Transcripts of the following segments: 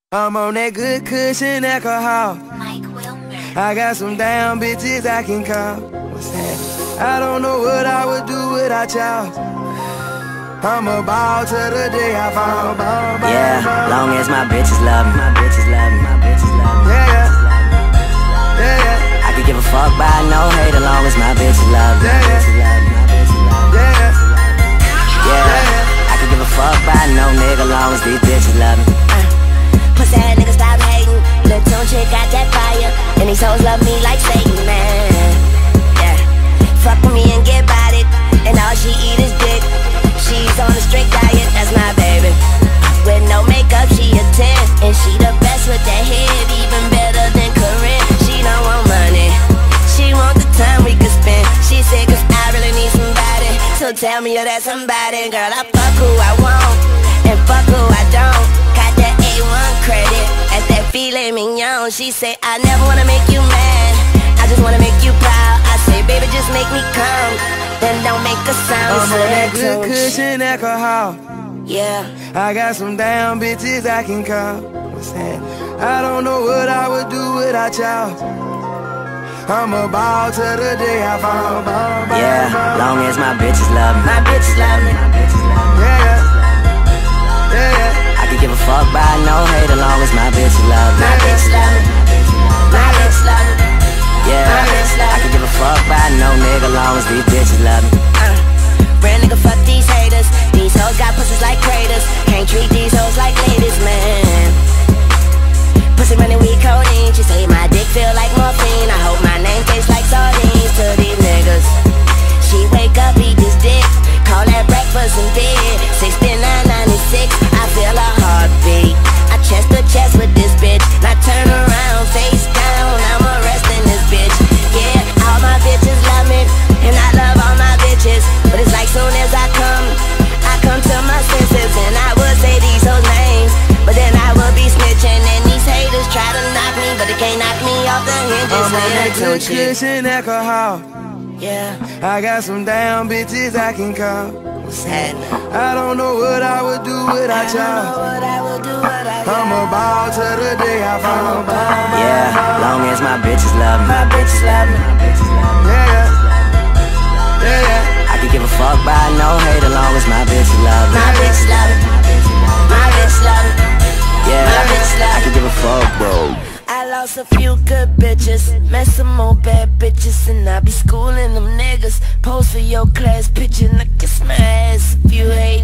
I'm on that good cushion alcohol. I got some damn bitches I can call. What's that? I don't know what I would do without y'all. I'm a ball till the day I fall. Yeah, long as my bitches love me, my bitches love me, my bitches love me. Yeah, yeah. I could give a fuck by no hate as long as my bitches love me, my Yeah. bitches love me, my bitches love me. Yeah, Yeah, I could give a fuck by no nigga long as these bitches love me. Pussy ass nigga stop hating. Lil' Tune chick got that fire, and these hoes love me like Satan, man. Yeah, fuck with me and get about it, and all she eat is dick. She's on a strict diet, that's my baby. With no makeup, she a 10, and she the best with that head, even better than Corinne. She don't want money, she want the time we could spend. She said 'cause I really need somebody, so tell me you're that somebody. Girl, I fuck who I want, and fuck who I don't. Got that A1 credit, that's that filet mignon. She say I never wanna make you mad, I just wanna make you proud. I say baby just make me come, then don't make a sound. I'm on that good cushion alcohol. Yeah, I got some damn bitches I can call. What's that? I don't know what I would do without y'all. I'm a ball till the day I fall. Yeah, long as my bitches love me, my bitches love me. my bitches love me. Yeah, yeah. I could give a fuck by no hate as long as my bitches love me, My bitches love me, my bitches love me. Yeah, I could give a fuck by no nigga long as these bitches love me. Real nigga, fuck these haters. These hoes got pussies like craters. Can't treat these hoes like ladies, man. Pussy running with codeine. She say my dick feel like morphine. I hope my name tastes like sardines to these niggas. She wake up, eat this dick, call that breakfast in bed. 69.96, I feel a heartbeat. I chest to chest with this bitch. Now turn around, face down, I'm arresting this bitch. Yeah, all my bitches love me, and I love all my bitches. But it's like soon as I come to my senses, and I would say these hoes names, but then I would be snitching, and these haters try to knock me, but they can't knock me off the hinges. I'm on that good cushion alcohol. Yeah, I got some damn bitches I can call. what's happening? I don't know what I would do without y'all. What I will do, what I I'm a ball till the day I fall. Yeah, long as my bitches love me, My bitches love me. my bitches love me. Yeah, yeah. I could give a fuck by no hate as long as my bitches love me. My bitches love me. My bitches love me. Yeah, My bitches love I me. could give a fuck, bro. I lost a few good bitches, met some more bad bitches, and I be schooling them niggas. Pose for your class picture, and I kiss my ass if you hate.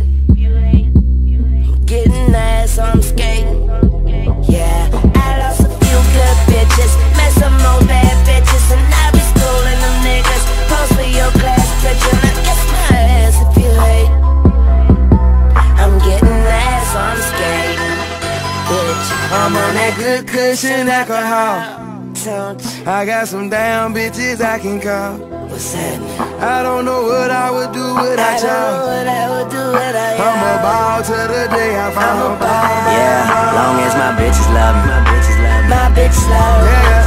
I'm getting ass, so I'm skating. Yeah, I lost a few good bitches, met some more bad bitches, and I be schooling them niggas. Pose for your class picture, and I kiss my ass if you hate. I'm getting ass, so I'm skating. Bitch, I'm on that good cushion alcohol. don't I got some damn bitches I can call. what's happening? I don't know what I would do without y'all. What I would do without I'm a y'all. ball till the day I fall. Yeah, long as my bitches love me, my bitches love me. My bitch love.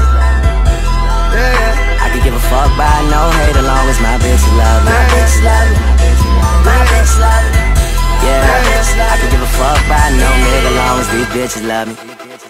Yeah, yeah. I could give a fuck by no hate as long as my bitches love me. My bitch love. My bitch love. Yeah, I could give a fuck by no nigga long as these bitches love me.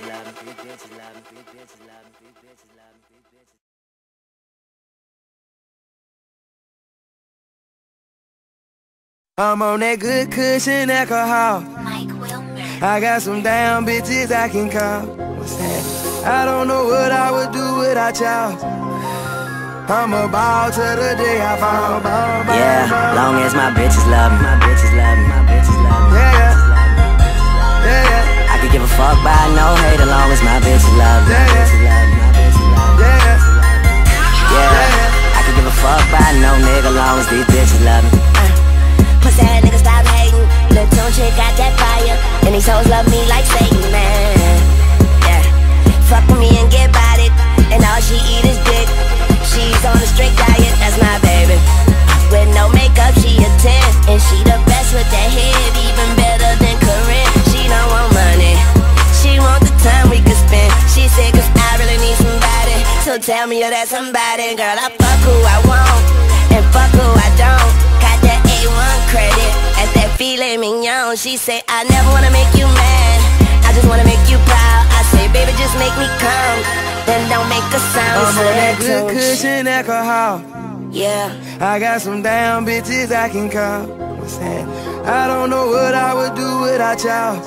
I'm on that good cushion alcohol. I got some damn bitches I can call. What's that? I don't know what I would do without y'all. I'm a ball till the day I fall. Yeah, long as my bitches love me, my bitches love me, my bitches love me. Yeah, yeah. I could give a fuck by no hate as long as my bitches love me, my Yeah. bitches love me, my bitches love me. Yeah, Yeah, I could give a fuck by no nigga long as these bitches love me. Pussy ass nigga stop hating. Lil' Tune chick got that fire, and these hoes love me like Satan, man. Yeah, fuck with me and get about it, and all she eat is dick. She's on a strict diet, that's my baby. With no makeup, she a 10, and she the best with that head, even better than Corinne. She don't want money, she want the time we could spend. She said 'cause I really need somebody, so tell me you're that somebody. Girl, I fuck who I want, and fuck who I don't. Got that A1 credit, that's that filet mignon. She say I never wanna make you mad, I just wanna make you proud. I'm on that good cushion alcohol. Yeah. I got some damn bitches I can call. What's that? I don't know what I would do without y'all.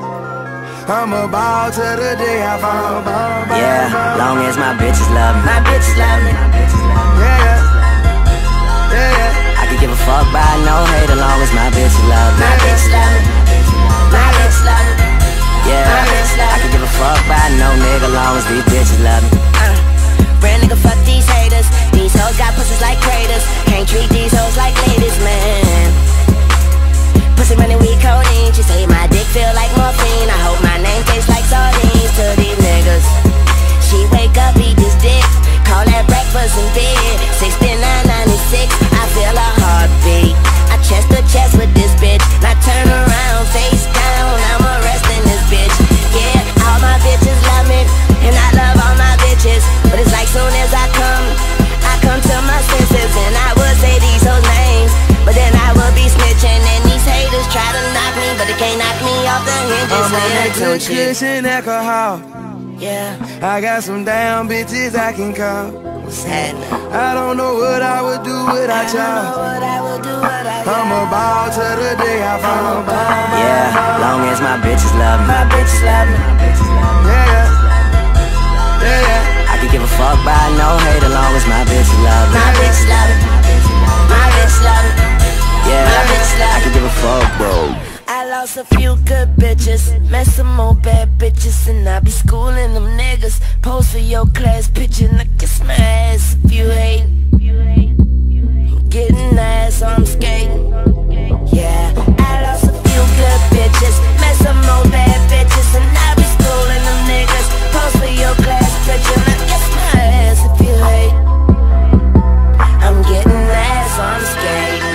I'm a ball till the day I fall. Yeah, long as my bitches love me. My bitches love me. Yeah, yeah. I could give a fuck by no hate as long as my bitches love me. My bitches love me. My bitches love me. Yeah, I could give a fuck by no nigga long as these bitches love me. Real nigga, fuck these haters. These hoes got pussies like craters. Can't treat these hoes like ladies, man. Pussy money, we codeine. She say my dick feel like morphine. I hope my name tastes like sardines to these niggas. She wake up, eat this dick, call that breakfast in bed. 69.96, I feel a heartbeat. I chest to chest with this bitch. Now turn around, face down, I'm arresting this bitch. Yeah, all my bitches love me, and I love all my bitches. But it's like soon as I come to my senses, and I would say these hoes names, but then I would be snitching, and these haters try to knock me, but they can't knock me off the hinges. I'm on that good cushion alcohol. Yeah. I got some damn bitches I can call. What's happening? I don't know what I would do without y'all. I'm a ball till the day I fall. Yeah, long as my bitches love me. My bitches love me. Yeah, yeah. I could give a fuck by no hate as long as my bitches love me. My bitches love me. My bitches love me. Yeah, My bitches love me. I could give a fuck, bro. I lost a few good bitches, met some more bad bitches, and I be schooling them niggas. Post for your class picture, and I kiss my ass if you hate. I'm getting ass, so I'm skating. Yeah, I lost a few good bitches, met some more bad bitches, and I be schooling them niggas. Post for your class picture, and I kiss my ass if you hate. I'm getting ass, so I'm skating.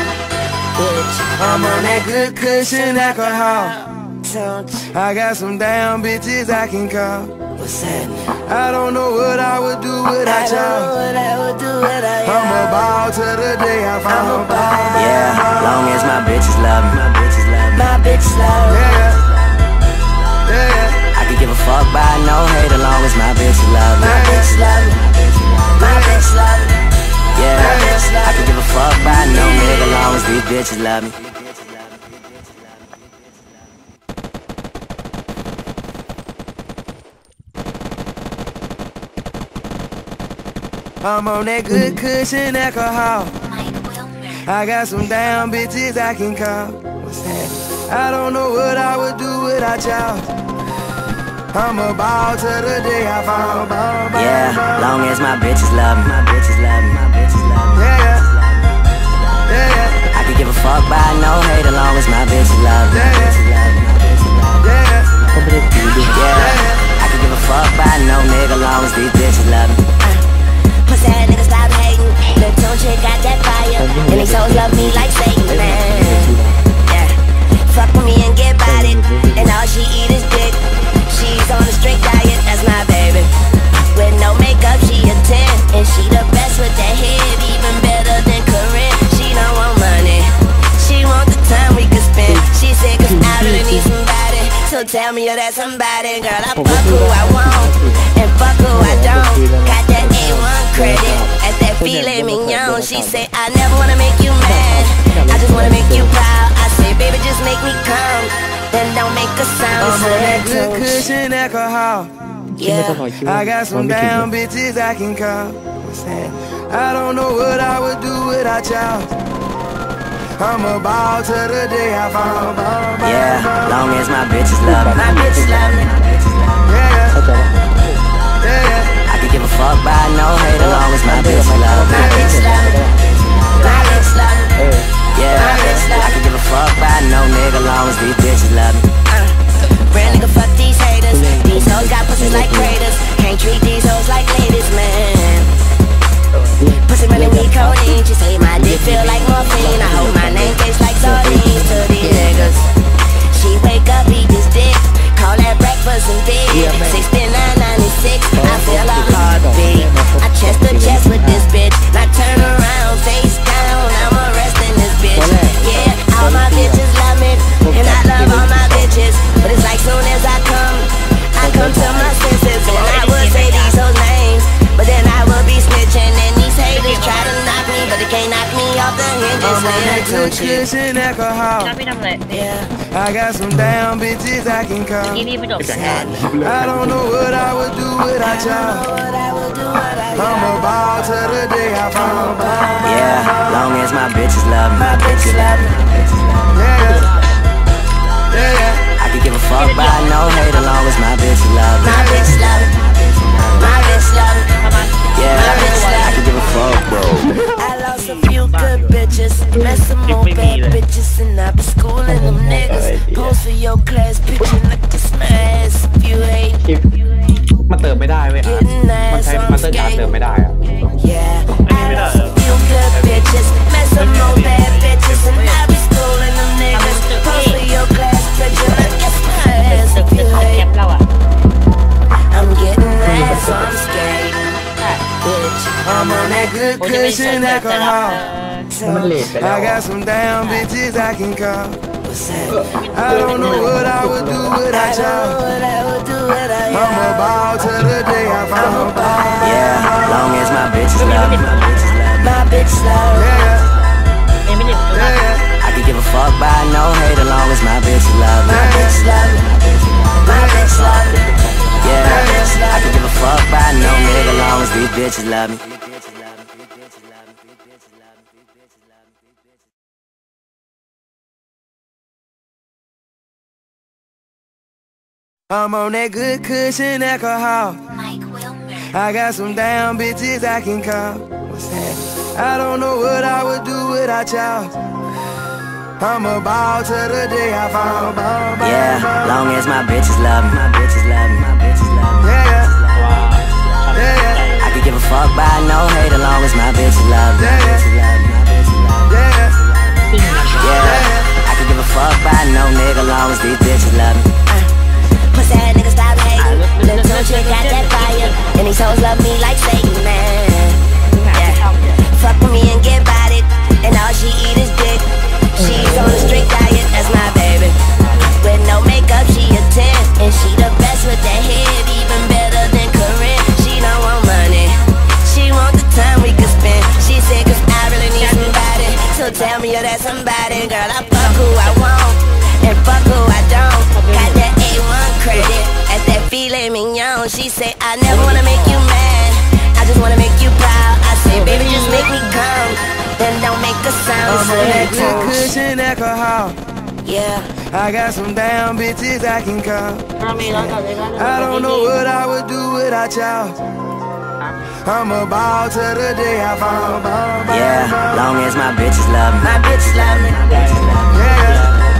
I'm on that good cushion alcohol. I got some damn bitches I can call. What's happening? I don't know what I would do without y'all. I'm a ball till the day I fall. Yeah, long as my bitches love me. My bitches love me. Yeah, yeah. I could give a fuck by no hate as long as my bitches love me. My bitches love me. My bitches love me. Yeah, I could give a fuck by no nigga long as these bitches love me. I'm on that good cushion alcohol. I got some damn bitches I can call. What's that? I don't know what I would do without y'all. I'm a ball till the day I fall. Yeah, long as my bitches love me. Yeah, yeah. I could give a fuck by no hate as long as my bitches love me. Yeah, Yeah, I could give a fuck by no nigga long as these bitches love me. Pussy ass nigga stop hating. Lil' Tune chick got that fire, and these hoes love me like Satan, man. Yeah, fuck with me and get bodied, and all she eat is dick. She's on a strict diet, that's my baby. With no makeup, she a 10, and she the best with that head, even better than Corinne. She don't want money, she want the time we could spend. She said 'cause I really need somebody, so tell me you're that somebody. Girl, I fuck who I want, and fuck who I don't. Got that A1 credit, at that filet mignon. She say I never wanna make you mad, I just wanna make you proud. I say baby just make me come, then don't make a sound. I'm on that good cushion alcohol. Yeah. I got some damn bitches I can call. What's that? I don't know what I would do without y'all. I'm a ball till the day I fall. Yeah, long as my bitches love me. My bitches love me. Yeah, yeah. I could give a fuck by no hate as long as my bitches love me. My bitches love me. My bitches love me. Yeah, I could give a fuck by no nigga long as these bitches love me. Real nigga, fuck these haters. These hoes got pussies like craters. Can't treat these hoes like ladies, man. Pussy money, we codeine. She say my dick feel like morphine. I hope my name tastes like sardines to these niggas. She wake up, eat this dick, call that I'm on that good cushion alcohol. พี่ทำอะไร I got some damn bitches I can call. ที่นี่ไม่จบจาก I don't know what I would do without y'all. I'm a ball till the day I fall. Yeah, long as my bitches love me. My bitches love me. Yeah. I can give a fuck, but I know hate as long as my bitches love me. My bitch love it. My bitch love it. ประมาณ Yeah, I can give a fuck, bro. I lost a few good bitches, met some more bad bitches, and I been schooling them niggas. Post for your class picture, look kiss my ass if you hate. มันเติมไม่ได้เว้ยมันใช้มาสเตอร์การ์ดเติมไม่ได้อะ Yeah, I lost a few good bitches, met some more bad bitches, and I been schooling them niggas. Post for your class picture, look kiss my ass ตึก if ตึ you กของแคป hate. เราอ่ะ I'm getting ass, so I'm scared. Bitch, I'm on that good ผมจะไปเสิร์ cushion ฟแต่ละ alcohol. มันเลทไปแล้ว I got some damn bitches I can call. I don't know what I would do without y'all. I'm a ball till the day I fall. Yeah, long as my bitches love me. my bitch love. Yeah, ยังไม่ถึง yeah. I can give a fuck, but I know hate as long as my bitches love me. My bitch love me. My bitch love me. Yeah, I can give a fuck, but I know nigga as long as these bitches love me. I'm on that good cushion alcohol. I got some damn bitches I can call. What's that? I don't know what I would do without y'all. I'm a ball till the day I fall. Yeah, long as my bitches love me. My bitches love me. My bitches love me. Yeah, yeah, I can give a fuck, but I know hate as long as my bitches love me. My bitches love me. My bitches love me. yeah. Yeah, I can give a fuck, but I know nigga as long as these bitches love me. Pussy ass nigga stop hating. Little tune chick got that fire. And these hoes love me like Satan, man. Yeah. Fuck with me and get about it. And all she eat is dick. She's on a strict diet, that's my baby. With no makeup, she a 10. And she the best with that head, even better than Corinne. She don't want money. She want the time we could spend. She said, cause I really need somebody. So tell me you're that somebody. Girl, I fuck who I want. And fuck who I don't. Got that A1 credit. That's that filet mignon. She say, I never wanna make you mad. I just wanna make you proud. I say, baby, just make me come. Then don't make a sound. I'm So on that that good tone. cushion alcohol. Yeah. I got some damn bitches I can call. ถ้ามีร้านก่อนเลยก็ I don't know what I would do without y'all. I'm a ball till the day I fall. Yeah, long as my bitches love me. My bitch love me. Yeah,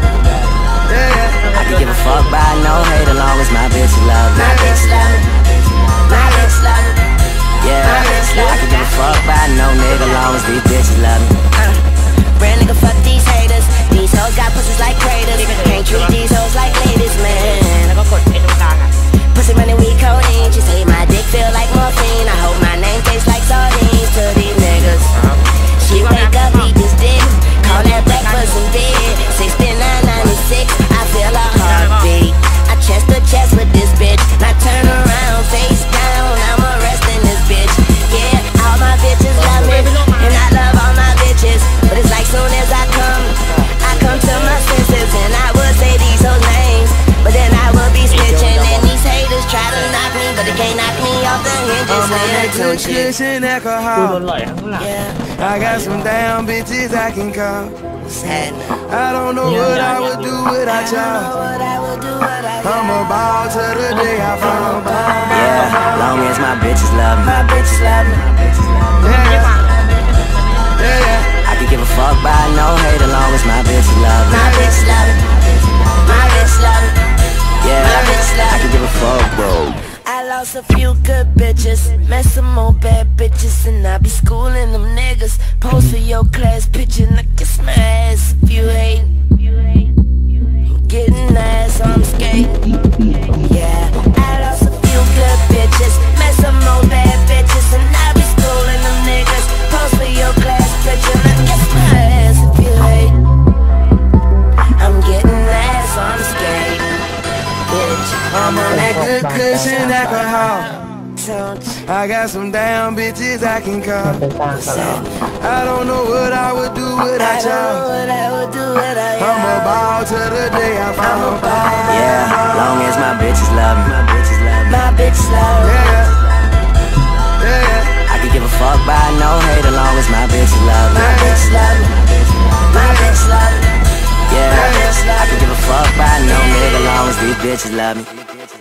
yeah. I can give a fuck, but I know hate as long as my bitches love me. My bitch love me. My bitch love me. Yeah, I can give a fuck, but I know nigga as long as these bitches love me. Real nigga, fuck these haters. These hoes got pussies like craters. Can't treat these hoes like ladies, man. แล้วก็กดไอ้ตรงกลางอ่ะ Pussy running with codeine. She say my dick feel like morphine. I hope my name tastes like sardines to these niggas. She wake up, eat this dick. Call that breakfast in bed. 69.96. I feel a heartbeat. I chest to chest with this bitch. Now turn around, face down. I'm arresting this bitch. Yeah, all my bitches love me, and I love all my bitches. But it's like soon as I come to my senses, and I would say these hoes names, but then I would be snitching, and these haters try to knock me, but they can't knock me off the hinges. I'm on that good cushion กูโดน alcohol. หล่อยข้างหลัง Yeah, I got some damn bitches I can call. sad. I don't know what I would do without y'all. What I would do, what I I'm a ball till the day I fall. Yeah, long as my bitches love me. My bitches love me. Yeah, yeah. I can give a fuck, but I know hate as long as my bitches love me. My bitch love me. My bitch love me. Yeah, I can give a fuck, bro. I lost a few good bitches, met some more bad bitches, and I be schooling them niggas. Post for your class picture, now kiss my ass if you hate. I'm getting ass, I'm skating. Yeah, I lost a few good bitches, met some more bad bitches, and I be schooling them niggas. Post for your class picture, now kiss my ass if you hate. I'm getting ass, I'm skating. Bitch, I'm on that good cushion alcohol. I got some damn bitches I can มัน call. เป็นสร้างตลอด I don't know what I would do without y'all. I'm a ball till the day I fall. Yeah, long as my bitches love me. My bitches love me. Yeah, yeah. I could give a fuck by no hate as long as my bitches love me. My bitches love me. My bitches love me. Yeah, I could give a fuck by no nigga as long as these bitches love me.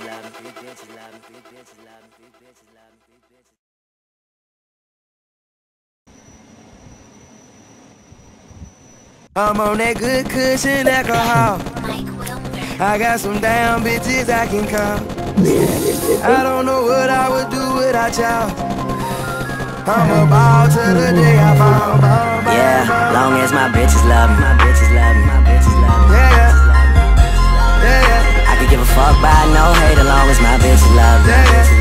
I'm on that good cushion alcohol. I got some damn bitches I can call. I don't know what I would do without y'all. I'm a ball till the day I fall. Yeah, long as my bitches love me. Yeah, yeah. I could give a fuck by no hate as long as my bitches love me.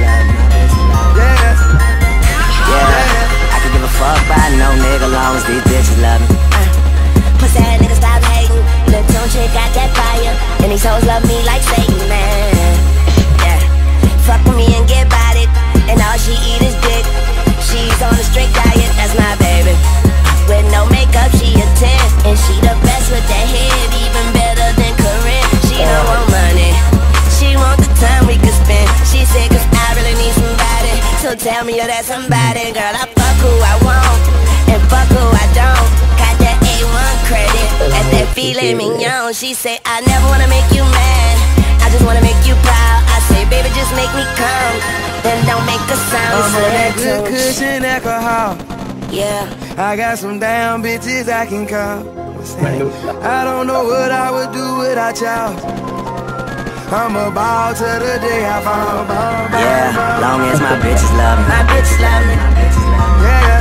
Yeah, I could give a fuck by no nigga as long as these bitches love me. Pussy ass nigga stop hating. Lil' Tune chick got that fire. And these hoes love me like Satan, man. Yeah. Fuck with me and get bodied. And all she eat is dick. She's on a strict diet, that's my baby. With no makeup, she a 10. And she the best with that head, even better than Corinne. She don't want money, she want the time we could spend. She said, cause I really need somebody. So tell me you're that somebody. Girl, I fuck who I want, and fuck who I don't. Got that A1 credit, at that filet mignon. She say, I never wanna make you mad, I just wanna make you proud. I say, baby, just make me come, then don't make a sound. I'm on that good cushion alcohol. Yeah. I got some damn bitches I can call. มันดู I don't know what I would do without y'all. I'm a ball till the day I fall. Yeah, long as my bitches love me. My bitches love me. Yeah,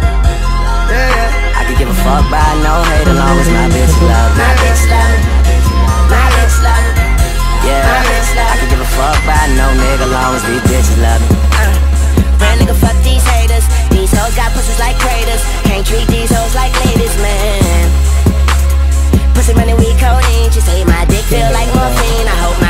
yeah. I could give a fuck by no hate as long as my bitches love me. My bitches love me. My bitches love me. Yeah, I could give a fuck by no nigga as long as these bitches love me. Real nigga, fuck these haters. These hoes got pussies like craters. Can't treat these hoes like ladies, man. Pussy money, we codeine. She say my dick feel like morphine. I hope my